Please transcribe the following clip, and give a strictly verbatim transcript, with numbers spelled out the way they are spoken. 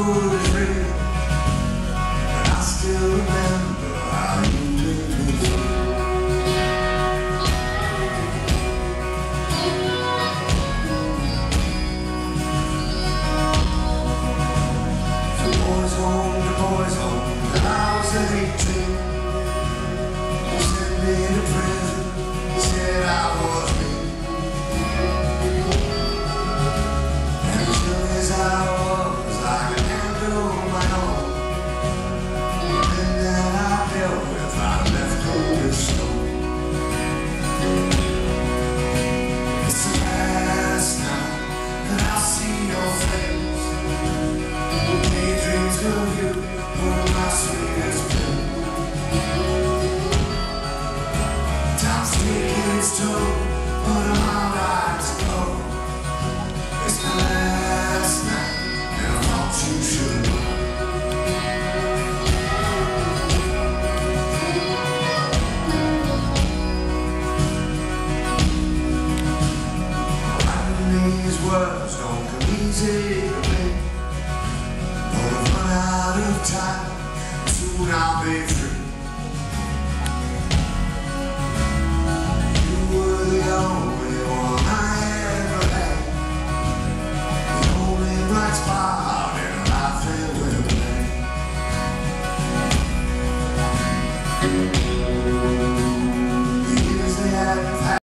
food is real, but I still remember how you made me feel. The boys home, the boys home, when I was eighteen. You sent me to prison, said I was mean. And as young as I was, I could handle my own. And then I dealt with, I left cold as stone. It's the last night that I see your face. Daydreams of you were my sweetest dream. Time's taking its toll, but I'm alright to go. It's my last night, and I thought you should know. Writing these words don't come easy to me, but I've run out of time, soon I'll be free. You were the only one I ever had, the only bright spot in life that will play.